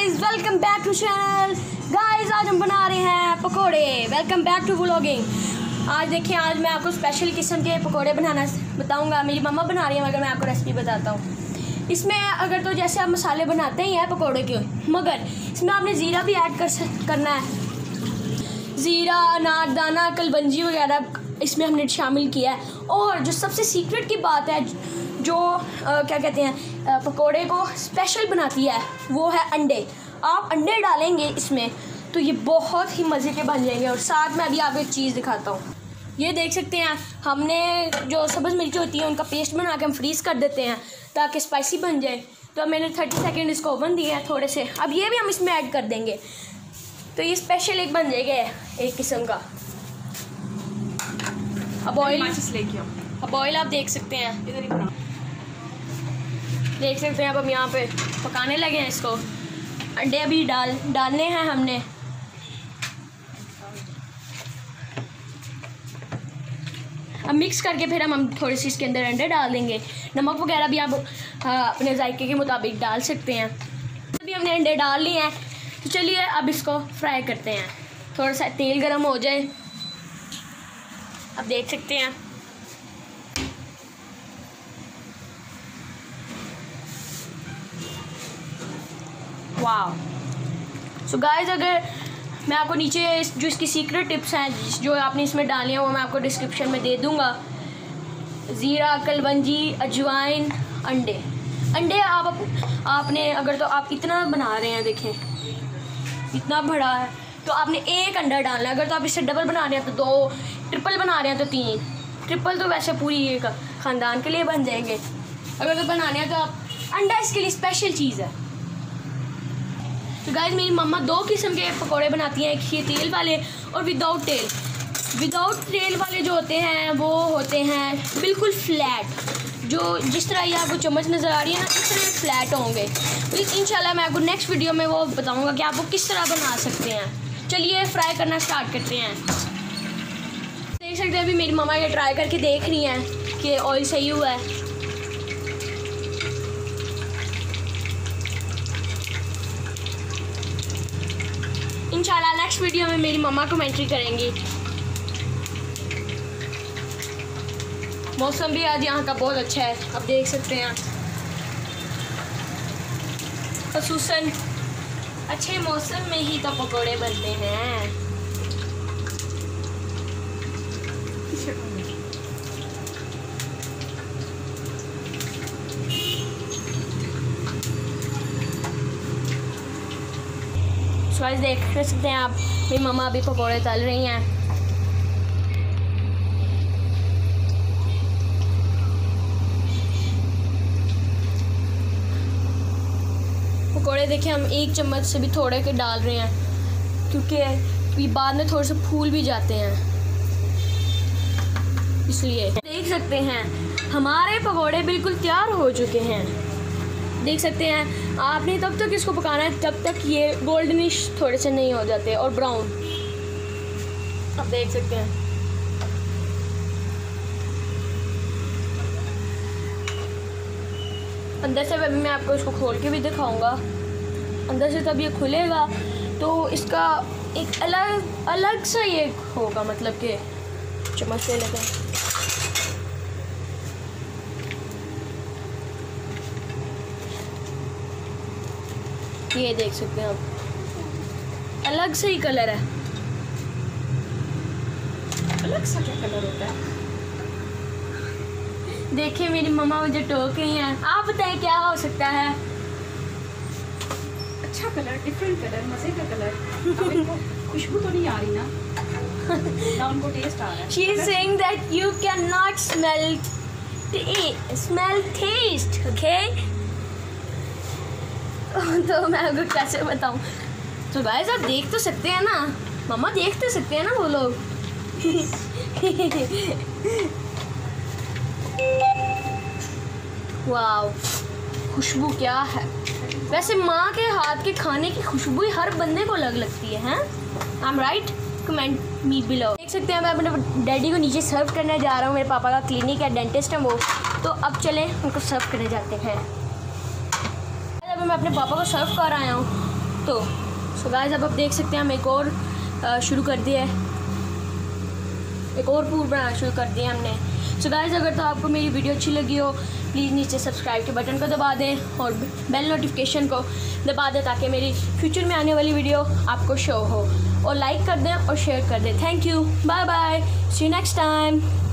Guys, welcome back to channel. Guys, आज हम बना रहे हैं पकोड़े। Welcome back to vlogging. आज देखिए, आज मैं आपको स्पेशल किस्म के पकोड़े बनाना बताऊंगा। मेरी मम्मा बना रही है, मगर मैं आपको रेसिपी बताता हूँ। इसमें अगर तो जैसे आप मसाले बनाते ही हैं पकोड़े के, मगर इसमें आपने ज़ीरा भी ऐड करना है। ज़ीरा, अनारदाना, कलबंजी वगैरह इसमें हमने शामिल किया है। और जो सबसे सीक्रेट की बात है, जो क्या कहते हैं पकोड़े को स्पेशल बनाती है, वो है अंडे। आप अंडे डालेंगे इसमें तो ये बहुत ही मज़े के बन जाएंगे। और साथ में अभी आपको एक चीज़ दिखाता हूँ। ये देख सकते हैं, हमने जो सब्ज़ मिर्ची होती है उनका पेस्ट बना के हम फ्रीज़ कर देते हैं ताकि स्पाइसी बन जाए। तो मैंने 30 सेकेंड इसको ओवन दिया है थोड़े से। अब ये भी हम इसमें ऐड कर देंगे तो ये स्पेशल एक बन जाएगा एक किस्म का। अब ऑयल आप देख सकते हैं, देख सकते हैं। अब हम यहाँ पे पकाने लगे हैं इसको। अंडे अभी डालने हैं हमने। अब मिक्स करके फिर हम थोड़ी सी इसके अंदर अंडे डाल देंगे। नमक वगैरह भी आप अपने जायके के मुताबिक डाल सकते हैं। अभी हमने अंडे डाल लिए हैं, तो चलिए अब इसको फ्राई करते हैं। थोड़ा सा तेल गरम हो जाए। अब देख सकते हैं, वाह। सो गाइस, अगर मैं आपको नीचे जो इसकी सीक्रेट टिप्स हैं जो आपने इसमें डाली हैं वो मैं आपको डिस्क्रिप्शन में दे दूंगा। ज़ीरा, कलबंजी, अजवाइन, अंडे आपने अगर तो आप इतना बना रहे हैं, देखें इतना बड़ा है, तो आपने एक अंडा डालना है। अगर तो आप इससे डबल बना रहे हैं तो 2, ट्रिपल बना रहे हैं तो 3। ट्रिपल तो वैसे पूरी एक ख़ानदान के लिए बन जाएंगे। अगर तो बनाने हैं तो आप अंडा इसके लिए स्पेशल चीज़ है। तो गाइस, मेरी मम्मा 2 किस्म के पकोड़े बनाती हैं, एक ये तेल वाले और विदाउट तेल। विदाउट तेल वाले जो होते हैं वो होते हैं बिल्कुल फ्लैट, जो जिस तरह ये आपको चम्मच नज़र आ रही है ना, इस तरह फ्लैट होंगे। तो इंशाल्लाह मैं आपको नेक्स्ट वीडियो में वो बताऊंगा कि आप वो किस तरह बना सकते हैं। चलिए फ्राई करना स्टार्ट करते हैं। देख सकते हैं अभी मेरी मम्मा ये ट्राई करके देख रही हैं कि ऑयल सही हुआ है। इंशाल्लाह नेक्स्ट वीडियो में मेरी मम्मा कमेंट्री करेंगी। मौसम भी आज यहाँ का बहुत अच्छा है, आप देख सकते हैं। ख़ुसूसन अच्छे मौसम में ही तो पकोड़े बनते हैं। गाइस, देख सकते हैं आप, मेरी मम्मा अभी पकोड़े तल रही हैं। पकोड़े देखिए, हम 1 चम्मच से भी थोड़े के डाल रहे हैं क्योंकि ये बाद में थोड़े से फूल भी जाते हैं, इसलिए। देख सकते हैं हमारे पकोड़े बिल्कुल तैयार हो चुके हैं। देख सकते हैं, आपने तब तक इसको पकाना है जब तक ये गोल्डनिश थोड़े से नहीं हो जाते और ब्राउन। आप देख सकते हैं अंदर से। अभी मैं आपको इसको खोल के भी दिखाऊंगा। अंदर से तब ये खुलेगा तो इसका एक अलग सा ये होगा, मतलब कि चम्मच ले लेते हैं। ये देख सकते हैं आप, अलग से ही कलर है। अलग सा क्या कलर होता है? देखिए मेरी मम्मा मुझे टोक रही हैं। आप बताएं क्या हो सकता है? अच्छा कलर, डिफरेंट कलर, मजे का कलर। खुशबू तो नहीं आ रही ना उनको टेस्ट आ रहा है। She is saying that you cannot smell taste, okay? तो मैं आपको कैसे बताऊं? तो गाइस, आप देख तो सकते हैं ना, मम्मा देख तो सकते हैं ना वो लोग। वाओ, खुशबू क्या है। वैसे माँ के हाथ के खाने की खुशबू हर बंदे को अलग लगती है, हैं? I am right? Comment me below. देख सकते हैं मैं अपने डैडी को नीचे सर्व करने जा रहा हूँ। मेरे पापा का क्लिनिक है, डेंटिस्ट है वो। तो अब चलें उनको सर्व करने जाते हैं। मैं अपने पापा को सर्व कर आया हूँ। तो सो गाइस अब आप देख सकते हैं हम एक और शुरू कर दिया है, एक और पूर बनाना शुरू कर दिया हमने। सो गाइस अगर तो आपको मेरी वीडियो अच्छी लगी हो प्लीज़ नीचे सब्सक्राइब के बटन को दबा दें और बेल नोटिफिकेशन को दबा दें ताकि मेरी फ्यूचर में आने वाली वीडियो आपको शो हो, और लाइक कर दें और शेयर कर दें। Thank you, bye bye, see you next time.